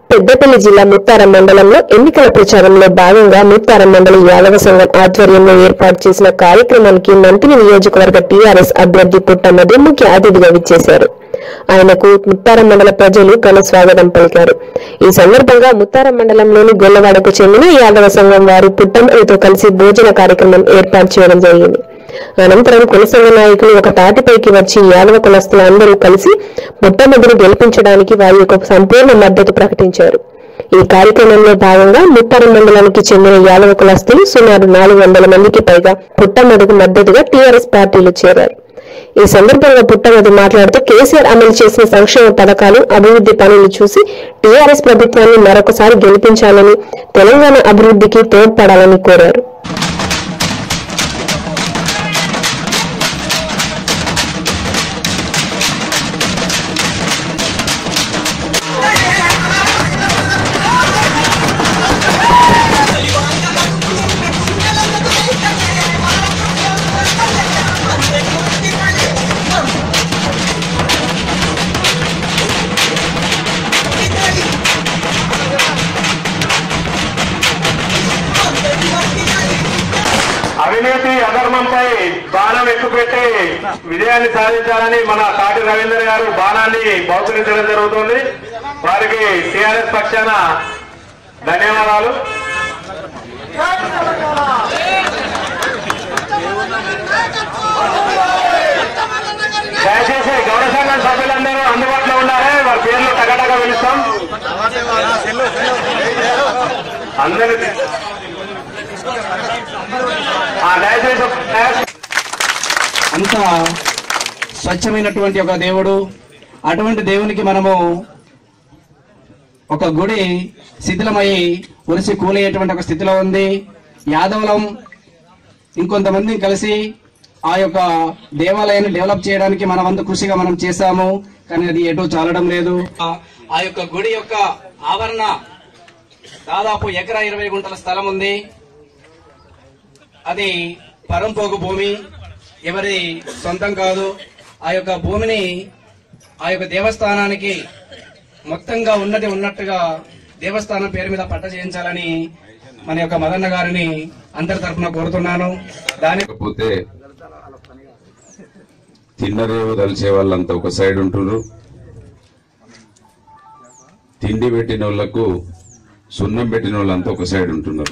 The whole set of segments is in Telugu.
పెద్దపల్లి జిల్లా ముత్తారం మండలంలో ఎన్నికల ప్రచారంలో భాగంగా ముత్తారం మండలి యాదవ సంఘం ఆధ్వర్యంలో ఏర్పాటు చేసిన కార్యక్రమానికి నంతిని నియోజకవర్గ టీఆర్ఎస్ అభ్యర్థి పుట్టమధు ముఖ్య అతిథిగా విచ్చేశారు. ఆయనకు ముత్తారం మండల ప్రజలు ఘన స్వాగతం పలికారు. ఈ సందర్భంగా ముత్తారం మండలంలోని గొల్లవాడకు చెందిన యాదవ సంఘం వారు పుట్టమధుతో కలిసి భోజన కార్యక్రమం ఏర్పాటు చేయడం జరిగింది. అనంతరం కుల సంఘ నాయకులు ఒక తాటిపైకి వచ్చి యాదవ కులస్తులు అందరూ కలిసి పుట్టమధును గెలిపించడానికి వారి యొక్క సంపూర్ణ మద్దతు ప్రకటించారు. ఈ కార్యక్రమంలో భాగంగా ముత్తారం మండలానికి చెందిన యాదవ కులస్తులు సుమారు 400 మందికి పైగా పుట్టమధుకు మద్దతుగా టీఆర్ఎస్ పార్టీలో చేరారు. ఈ సందర్భంగా పుట్టమధు మాట్లాడుతూ కేసీఆర్ అమలు చేసిన సంక్షేమ పథకాలు, అభివృద్ధి పనులు చూసి టీఆర్ఎస్ ప్రభుత్వాన్ని మరొకసారి గెలిపించాలని, తెలంగాణ అభివృద్ధికి తోడ్పడాలని కోరారు. అవినీతి అధర్మంపై బాణం ఎక్కుపెట్టి విజయాన్ని సాధించాలని మన కాటి రవీందర్ గారు బాణాన్ని బహుకరించడం జరుగుతుంది. వారికి టీఆర్ఎస్ పక్షాన ధన్యవాదాలు. దయచేసి గౌరవ సంఘం సభ్యులందరూ అందుబాటులో ఉన్నారే, వారి పేర్లు టగటగా పిలుస్తాం. అందరికీ అంత స్వచ్ఛమైనటువంటి ఒక దేవుడు, అటువంటి దేవునికి మనము ఒక గుడి శిథిలమై ఉరిసి కూలేటువంటి ఒక స్థితిలో ఉంది. యాదవులం ఇంకొంతమంది కలిసి ఆ యొక్క దేవాలయాన్ని డెవలప్ చేయడానికి మన వంతు కృషిగా మనం చేశాము, కానీ అది ఎటూ చాలడం లేదు. ఆ యొక్క గుడి యొక్క ఆవరణ దాదాపు ఎకరా 20 గుంటల స్థలం ఉంది. అది పరంపోగు భూమి, ఎవరి సొంతం కాదు. ఆ యొక్క భూమిని ఆ యొక్క దేవస్థానానికి మొత్తంగా ఉన్నట్టుగా దేవస్థానం పేరు మీద పట్ట చేయించాలని మన యొక్క మదన్న గారిని అందరి తరఫున కోరుతున్నాను. దానికపోతే తిన్నరేవు తలిచే వాళ్ళంతా ఒక సైడ్ ఉంటున్నారు, తిండి పెట్టిన వాళ్లకు సున్నం పెట్టిన వాళ్ళంతా ఒక సైడ్ ఉంటున్నారు.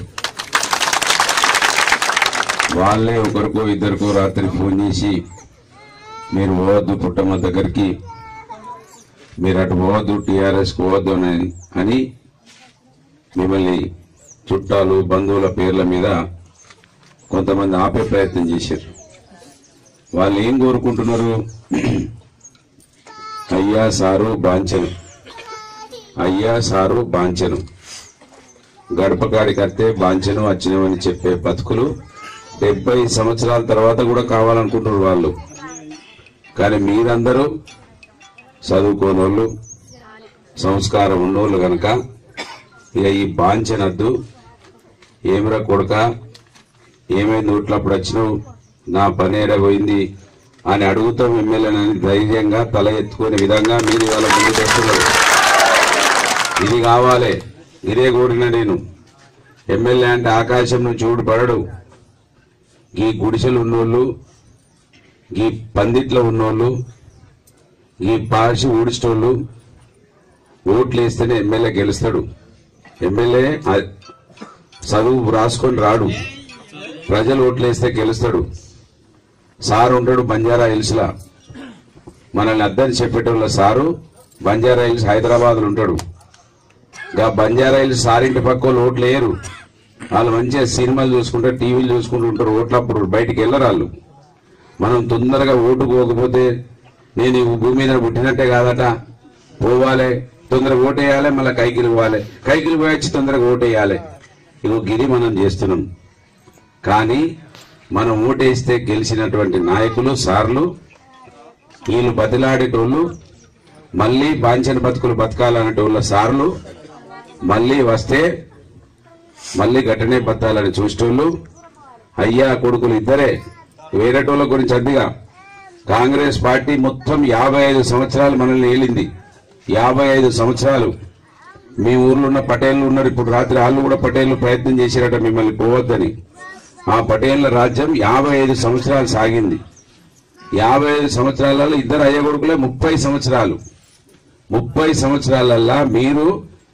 వాళ్ళే ఒకరికో ఇద్దరికో రాత్రి ఫోన్ చేసి మీరు పోవద్దు పుట్టమ్మ దగ్గరికి, మీరు అటు పోవద్దు, టీఆర్ఎస్ పోవద్దు అని మిమ్మల్ని చుట్టాలు బంధువుల పేర్ల మీద కొంతమంది ఆపే ప్రయత్నం చేశారు. వాళ్ళు ఏం కోరుకుంటున్నారు? అయ్యా సారు బాంచను, అయ్యా సారు బాంచను, గడపకాడికి వస్తే బాంచను వచ్చినవని చెప్పే బతుకులు 70 సంవత్సరాల తర్వాత కూడా కావాలనుకుంటున్నారు వాళ్ళు. కానీ మీరందరూ చదువుకోనోళ్ళు, సంస్కారం ఉన్నోళ్ళు కనుక ఇక ఈ బాంచనద్దు, ఏమిరా కొడుక ఏమైంది ఊట్లప్పుడు వచ్చినావు, నా పని ఎడపోయింది అని అడుగుతాం ఎమ్మెల్యేనని ధైర్యంగా తల ఎత్తుకునే విధంగా మీరు ఇవాళ ముందుకు వస్తున్నారు. ఇది కావాలి, ఇదే కోరిన నేను. ఎమ్మెల్యే అంటే ఆకాశం నుంచి ఊడిపడడు. ఈ గుడిసెలు ఉన్నోళ్ళు, ఈ పందిట్లో ఉన్నోళ్ళు, ఈ పార్సి ఊడిస్టోళ్ళు ఓట్లు వేస్తేనే ఎమ్మెల్యే గెలుస్తాడు. ఎమ్మెల్యే చదువు రాసుకొని రాడు, ప్రజలు ఓట్లు వేస్తే గెలుస్తాడు. సారు ఉంటాడు బంజారా హిల్స్ లా, మనల్ని అద్దని చెప్పేటోళ్ళ సారు బంజారా హిల్స్ హైదరాబాద్ లో ఉంటాడు. ఇంకా బంజారా హిల్స్ సారింటి పక్క వాళ్ళు ఓట్లు వేయరు, వాళ్ళు మంచిగా సినిమాలు చూసుకుంటారు, టీవీలు చూసుకుంటూ ఉంటారు. ఓట్లప్పుడు బయటికి వెళ్ళరు వాళ్ళు. మనం తొందరగా ఓటు పోకపోతే నేను ఈ భూమి మీద పుట్టినట్టే కాదట, పోవాలి, తొందరగా ఓటేయాలి, మళ్ళీ కైకిలు పోవాలి, కైకిలు పోయొచ్చి తొందరగా ఓటేయాలి. ఇగో గిరి మనం చేస్తున్నాం. కానీ మనం ఓటేస్తే గెలిచినటువంటి నాయకులు సార్లు వీళ్ళు బతిలాడేటోళ్ళు, మళ్ళీ బాంఛన బతుకులు బతకాలనేటోళ్ళ సార్లు మళ్ళీ వస్తే మళ్ళీ గట్టనే బతాలని చూసేటోళ్ళు అయ్యా కొడుకులు ఇద్దరే. వేరేటోళ్ళ గురించి అద్దిగా కాంగ్రెస్ పార్టీ మొత్తం 55 సంవత్సరాలు మనల్ని ఏలింది. 55 సంవత్సరాలు మీ ఊర్లో ఉన్న పటేళ్లు ఉన్నారు, ఇప్పుడు రాత్రి వాళ్ళు కూడా పటేళ్లు ప్రయత్నం చేశారట మిమ్మల్ని పోవద్దని. ఆ పటేళ్ల రాజ్యం 55 సంవత్సరాలు సాగింది. 55 సంవత్సరాలలో ఇద్దరు అయ్య కొడుకులే 30 సంవత్సరాలు. 30 సంవత్సరాలల్లా మీరు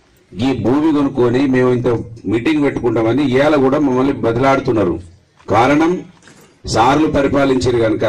ఈ భూమి కొనుక్కొని మేము ఇంత మీటింగ్ పెట్టుకుంటామని ఇవాళ కూడా మమ్మల్ని బదిలాడుతున్నారు. కారణం సార్లు పరిపాలించారు కనుక.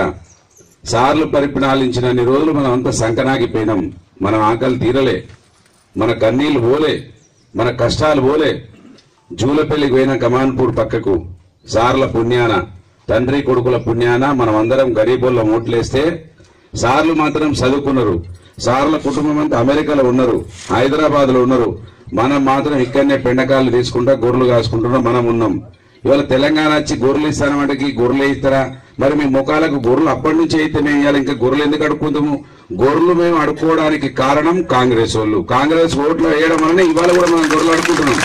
సార్లు పరిపాలించినన్ని రోజులు మనం అంతా సంకనాగిపోయినాం. మన ఆకలి తీరలే, మన కన్నీళ్లు పోలే, మన కష్టాలు పోలే. జూలపల్లికి పోయిన కమాన్పూర్ పక్కకు సార్ల పుణ్యాన, తండ్రి కొడుకుల పుణ్యాన మనం అందరం గరీబుల్లో ఓట్లేస్తే సార్లు మాత్రం చదువుకున్నారు. సార్ల కుటుంబం అంతా అమెరికాలో ఉన్నారు, హైదరాబాద్ లో ఉన్నారు. మనం మాత్రం ఇక్కడనే పెండకాలు తీసుకుంటా గొర్రెలు కాసుకుంటున్నాం. మనం ఉన్నాం. ఇవాళ తెలంగాణ వచ్చి గొర్రెలు ఇస్తానమంటే గొర్రెలు ఇస్తారా? మరి మీ ముఖాలకు గొర్రెలు అప్పటి నుంచి అయితే మేము ఇవ్వాలి, ఇంకా గొర్రెలు ఎందుకు అడుక్కుందాము? గొర్రెలు మేము అడుక్కోవడానికి కారణం కాంగ్రెస్ వాళ్ళు. కాంగ్రెస్ ఓట్లు వేయడం వలన ఇవాళ కూడా మనం గొర్రెలు అడుక్కుంటున్నాం.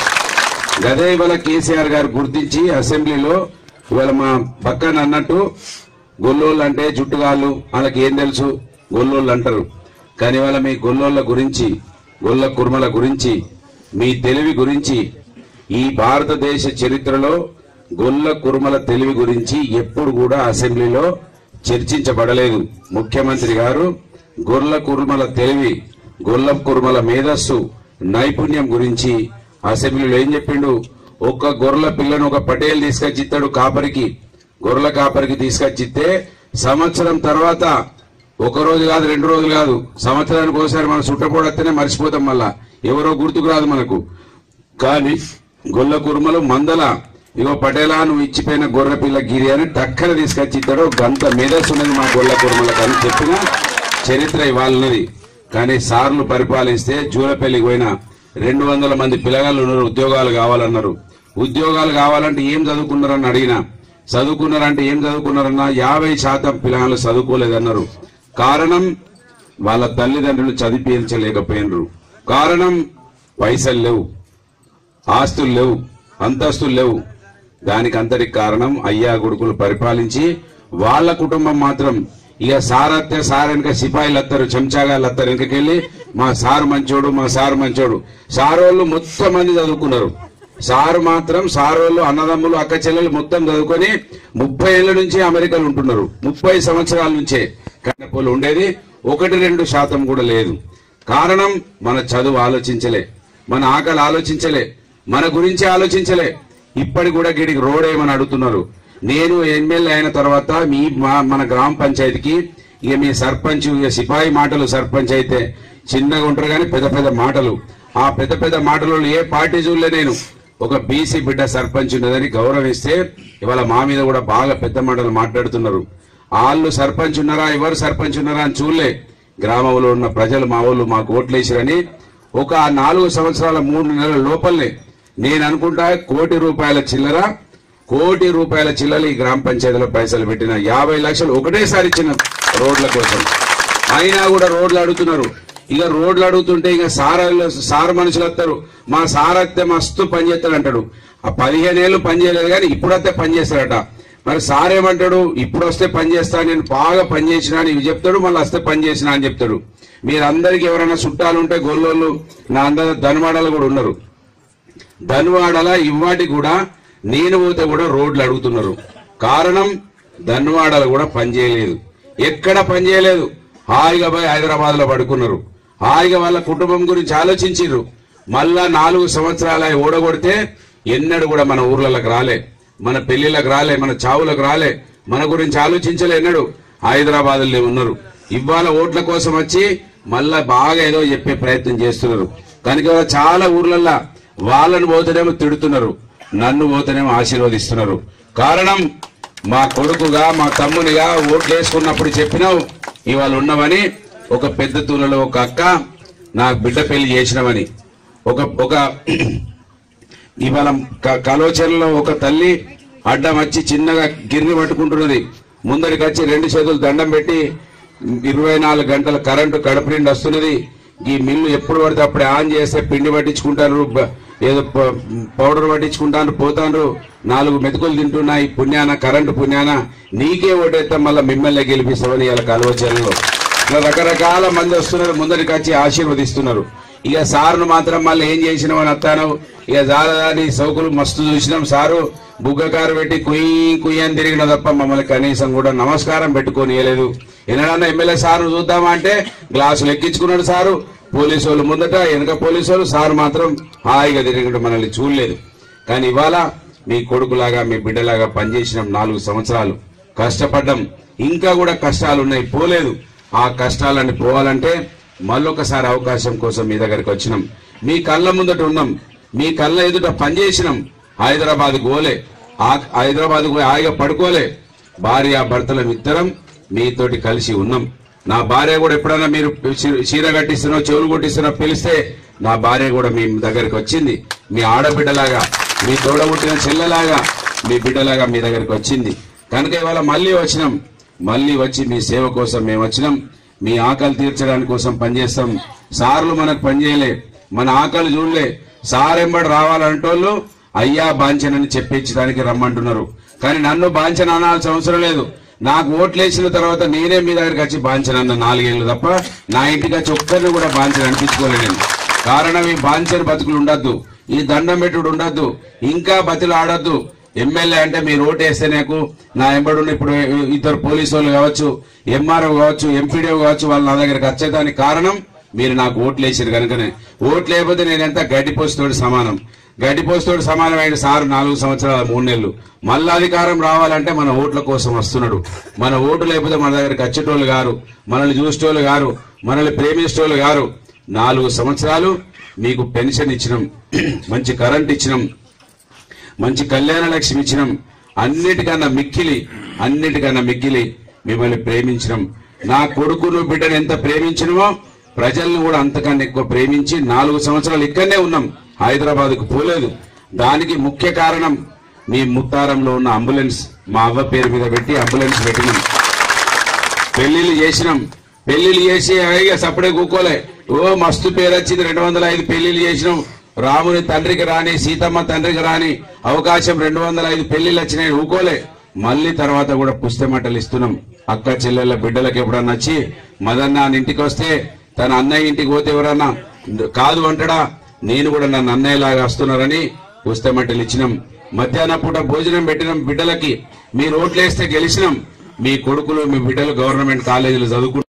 గదే ఇవాళ కేసీఆర్ గారు గుర్తించి అసెంబ్లీలో ఇవాళ మా పక్కన అన్నట్టు గొల్లోళ్ళు అంటే జుట్టుగాళ్ళు, వాళ్ళకి ఏం తెలుసు గొల్లోళ్ళు అంటారు. కానీ ఇవాళ మీ గొల్లోళ్ళ గురించి, గొల్ల కుర్మల గురించి, మీ తెలివి గురించి, ఈ భారతదేశ చరిత్రలో గొల్ల కుర్మల తెలివి గురించి ఎప్పుడు కూడా అసెంబ్లీలో చర్చించబడలేదు. ముఖ్యమంత్రి గారు గొల్ల కుర్మల తెలివి, గొల్ల కుర్మల మేధస్సు, నైపుణ్యం గురించి అసెంబ్లీలో ఏం చెప్పిండు? ఒక్క గొర్రెల పిల్లను ఒక పటేల్ తీసుకొచ్చిస్తాడు కాపరికి, గొర్రెల కాపరికి తీసుకొచ్చిస్తే సంవత్సరం తర్వాత, ఒక రోజు కాదు 2 రోజులు కాదు, సంవత్సరానికి ఒకసారి మనం చుట్టపోడత్తేనే మర్చిపోతాం, మళ్ళా ఎవరో గుర్తుకు రాదు మనకు. కానీ గొల్ల కుర్మలు మందల ఇగో పటేలా నువ్వు ఇచ్చిపోయిన గొర్రె పిల్ల గిరి అని టక్కన తీసుకొచ్చి ఇస్తాడు. గంత మేధస్సు ఉన్నది మా గొల్ల కుర్మలకు అని చెప్పిన చరిత్ర ఇవాళన్నది. కానీ సార్లు పరిపాలిస్తే జూలపల్లికి పోయిన 200 మంది పిల్లగాళ్ళు ఉన్నారు, ఉద్యోగాలు కావాలన్నారు. ఉద్యోగాలు కావాలంటే ఏం చదువుకున్నారని అడిగినా, చదువుకున్నారంటే ఏం చదువుకున్నారన్నా 50% పిల్లగాళ్ళు చదువుకోలేదన్నారు. కారణం వాళ్ళ తల్లిదండ్రులు చదివించలేకపోయినరు. కారణం పైసలు లేవు, ఆస్తులు లేవు, అంతస్తులు లేవు. దానికి అంతటికి కారణం అయ్యా కొడుకులు పరిపాలించి వాళ్ళ కుటుంబం మాత్రం ఇక సారత్తే సార్ వెనక సిపాయిలు వస్తారు, చెంచాగాళ్ళు వస్తారు వెనకకెళ్ళి మా సారు మంచోడు, మా సారు మంచోడు. సారోళ్ళు మొత్తం మంది చదువుకున్నారు. సారు మాత్రం సారోళ్ళు అన్నదమ్ములు అక్క చెల్లెలు మొత్తం చదువుకొని 30 ఏళ్ల నుంచి అమెరికాలో ఉంటున్నారు. 30 సంవత్సరాల నుంచే. కానీ పోలు ఉండేది 1-2% కూడా లేదు. కారణం మన చదువు ఆలోచించలే, మన ఆకలి ఆలోచించలే, మన గురించి ఆలోచించలే. ఇప్పటి కూడా గిడికి రోడ్ ఏమని అడుగుతున్నారు. నేను ఎమ్మెల్యే అయిన తర్వాత మన గ్రామ పంచాయతీకి ఇక మీ సర్పంచ్, ఇక సిపాయి మాటలు సర్పంచ్ అయితే చిన్నగా ఉంటారు కానీ పెద్ద పెద్ద మాటలు. ఆ పెద్ద పెద్ద మాటలలో ఏ పార్టీ చూడలే. నేను ఒక బీసీ బిడ్డ సర్పంచ్ ఉన్నదని గౌరవిస్తే ఇవాళ మా మీద కూడా బాగా పెద్ద మాటలు మాట్లాడుతున్నారు. వాళ్ళు సర్పంచ్ ఉన్నారా, ఎవరు సర్పంచ్ ఉన్నారా అని చూడలే. గ్రామంలో ఉన్న ప్రజలు మా వాళ్ళు మాకు ఓట్లేసిరని ఒక 4 సంవత్సరాల 3 నెలల లోపలనే నేను అనుకుంటా 1 కోటి రూపాయల చిల్లర, 1 కోటి రూపాయల చిల్లర ఈ గ్రామ పంచాయతీలో పైసలు పెట్టిన 50 లక్షలు ఒకటేసారి ఇచ్చిన రోడ్ల కోసం. అయినా కూడా రోడ్లు అడుగుతున్నారు. ఇక రోడ్లు అడుగుతుంటే ఇక సార్ మనుషులు వస్తారు. మా సార్ వస్తే మస్తు పని చేస్తాడు అంటాడు. ఆ 15 ఏళ్ళు పని చేయలేదు కానీ ఇప్పుడు వస్తే పని చేస్తాడట. మరి సార్ ఏమంటాడు? ఇప్పుడు వస్తే పని చేస్తా, నేను బాగా పని చేసినా అని చెప్తాడు, మళ్ళీ వస్తే పని చేసినా అని చెప్తాడు. మీరందరికీ ఎవరైనా చుట్టాలు ఉంటే గొల్లోళ్ళు నా అందరూ ధన్వాడలు కూడా ఉన్నారు. ధన్వాడల ఇవాటి కూడా నేను పోతే కూడా రోడ్లు అడుగుతున్నారు. కారణం ధన్వాడలు కూడా పని చేయలేదు, ఎక్కడ పని చేయలేదు. హాయిగా పోయి హైదరాబాద్ లో పడుకున్నారు. హాయిగా వాళ్ళ కుటుంబం గురించి ఆలోచించారు. మళ్ళా 4 సంవత్సరాలు ఓడగొడితే ఎన్నడూ కూడా మన ఊర్లకు రాలే, మన పెళ్లిళ్ళకు రాలే, మన చావులకు రాలే, మన గురించి ఆలోచించలే. ఎన్నడు హైదరాబాద్ లో ఉన్నారు. ఇవాళ ఓట్ల కోసం వచ్చి మళ్ళా బాగా ఏదో చెప్పే ప్రయత్నం చేస్తున్నారు. కనుక చాలా ఊర్లల్లో వాళ్ళను పోతేనేమో తిడుతున్నారు, నన్ను పోతేనేమో ఆశీర్వదిస్తున్నారు. కారణం మా కొడుకుగా, మా తమ్మునిగా ఓట్లు వేసుకున్నప్పుడు చెప్పినావు ఇవాళ ఉన్నవని. ఒక పెద్ద తూలలో ఒక అక్క నాకు బిడ్డ పెళ్లి చేసినవని, ఒక ఇవాళ కలోచనలో ఒక తల్లి అడ్డం వచ్చి చిన్నగా గిర్ని పట్టుకుంటున్నది. ముందరికి వచ్చి 2 చేతులు దండం పెట్టి 24 గంటల కరెంటు కడుపు నిండి వస్తున్నది. ఈ మిల్లు ఎప్పుడు పడితే అప్పుడే ఆన్ చేస్తే పిండి పట్టించుకుంటారు, ఏదో పౌడర్ పట్టించుకుంటాను, పోతాను, 4 మెతుకులు తింటున్నాయి. పుణ్యాన, కరెంటు పుణ్యాన నీకే ఓటేస్తాం, మళ్ళీ మిమ్మల్ని గెలిపిస్తామని ఇలా కలవచనలో రకరకాల మంది వస్తున్నారు. ముందరికి వచ్చి ఆశీర్వదిస్తున్నారు. ఇక సార్ను మాత్రం మళ్ళీ ఏం చేసినావు అని అత్తాను. ఇక జాలదాని సౌకులు మస్తు చూసినాం. సారు బుగ్గకారు పెట్టి కుయ్యి అని తిరిగిన తప్ప మమ్మల్ని కనీసం కూడా నమస్కారం పెట్టుకోనియలేదు. ఎన్నడన్నా ఎమ్మెల్యే సార్ను చూద్దామా అంటే గ్లాసులు ఎక్కించుకున్నాడు సారు. పోలీసు వాళ్ళు ముందట, వెనక పోలీసు వాళ్ళు, సారు మాత్రం హాయిగా తిరిగినట్టు మనల్ని చూడలేదు. కానీ ఇవాళ మీ కొడుకులాగా మీ బిడ్డలాగా పనిచేసినాం. 4 సంవత్సరాలు కష్టపడ్డాం. ఇంకా కూడా కష్టాలున్నాయి, పోలేదు. ఆ కష్టాలన్నీ పోవాలంటే మళ్ళొకసారి అవకాశం కోసం మీ దగ్గరికి వచ్చినాం. మీ కళ్ళ ముందట ఉన్నాం, మీ కళ్ళ ఎదుట పనిచేసినాం. హైదరాబాద్ పోలే, హైదరాబాద్ హాయిగా పడుకోలే. భార్య భర్తలం ఇద్దరం మీతోటి కలిసి ఉన్నాం. నా భార్య కూడా ఎప్పుడైనా మీరు చీర కట్టిస్తున్నా, చెవులు కొట్టిస్తున్నా పిలిస్తే నా భార్య కూడా మీ దగ్గరికి వచ్చింది. మీ ఆడబిడ్డలాగా, మీ తోడబుట్టిన చెల్లెలాగా, మీ బిడ్డలాగా మీ దగ్గరికి వచ్చింది. కనుక ఇవాళ మళ్ళీ వచ్చినాం. మళ్ళీ వచ్చి మీ సేవ కోసం మేము వచ్చినాం. మీ ఆకలి తీర్చడానికి కోసం పనిచేస్తాం. సార్లు మనకు పనిచేయలే, మన ఆకలి చూడలే. సార్ ఎంబడి రావాలంటోళ్ళు అయ్యా బాంచనని చెప్పించడానికి రమ్మంటున్నారు. కానీ నన్ను బాంచన అనాల్సిన అవసరం లేదు. నాకు ఓట్లేసిన తర్వాత నేనే మీ దగ్గరికి వచ్చి బాంచనన్న 4 ఏళ్ళు తప్ప నా ఇంటికి వచ్చి ఒక్కరిని కూడా బాంచన అనిపించుకోలేను. కారణం ఈ బాంచన బతుకులు ఉండద్దు, ఈ దండం పెట్టుడు ఉండద్దు, ఇంకా బతులు ఆడద్దు. ఎమ్మెల్యే అంటే మీరు ఓటేస్తే నాకు నా ఎంబడున్న ఇప్పుడు 2 పోలీసు వాళ్ళు కావచ్చు, ఎంఆర్ఓ కావచ్చు, ఎంపీడీఓ కావచ్చు, వాళ్ళు నా దగ్గరికి వచ్చేదానికి కారణం మీరు నాకు ఓట్లేసారు కనుకనే. ఓట్లు లేకపోతే నేను ఎంత గడ్డిపోస్తోడు సమానం. గడ్డిపోస్తోడు సమానమైన సార్ 4 సంవత్సరాలు 3 నెలలు. మళ్ళా అధికారం రావాలంటే మన ఓట్ల కోసం వస్తున్నాడు. మన ఓటు లేకపోతే మన దగ్గరికి వచ్చేటోళ్ళు గారు, మనల్ని చూసేటోళ్ళు గారు, మనల్ని ప్రేమించేటోళ్ళు గారు. 4 సంవత్సరాలు మీకు పెన్షన్ ఇచ్చినాం, మంచి కరెంట్ ఇచ్చినాం, మంచి కళ్యాణ లక్ష్మి ఇచ్చినాం. అన్నిటికన్నా మిక్కిలి మిమ్మల్ని ప్రేమించినాం. నా కొడుకును బిడ్డను ఎంత ప్రేమించినమో ప్రజలను కూడా అంతకన్నా ఎక్కువ ప్రేమించి 4 సంవత్సరాలు ఇక్కడనే ఉన్నాం, హైదరాబాద్కు పోలేదు. దానికి ముఖ్య కారణం మీ ముత్తారంలో ఉన్న అంబులెన్స్ మా అవ్వ పేరు మీద పెట్టి అంబులెన్స్ పెట్టినాం. పెళ్లిళ్ళు చేసినాం. పెళ్లిళ్ళు చేసి సప్పుడే కూకోలే. ఓ మస్తు పేరు వచ్చింది, 205 పెళ్లిళ్ళు చేసినాం. రాముని తండ్రికి రాని, సీతమ్మ తండ్రికి రాని అవకాశం 205 పెళ్లిళ్ళు వచ్చినాయి, ఊకోలే. మళ్ళీ తర్వాత కూడా పుస్తమట్టలు ఇస్తున్నాం. అక్క చెల్లెళ్ళ బిడ్డలకు ఎప్పుడన్నా వచ్చి మదన్న ఇంటికి వస్తే తన అన్నయ్య ఇంటికి పోతే ఎవరన్నా కాదు అంటడా, నేను కూడా నన్ను అన్నయ్యలాగా వస్తున్నారని పుస్తమట్టలు ఇచ్చినాం. మధ్యాహ్నం పూట భోజనం పెట్టినాం బిడ్డలకి. మీరు ఓట్లేస్తే గెలిచినాం. మీ కొడుకులు మీ బిడ్డలు గవర్నమెంట్ కాలేజీలు చదువుకుంటారు.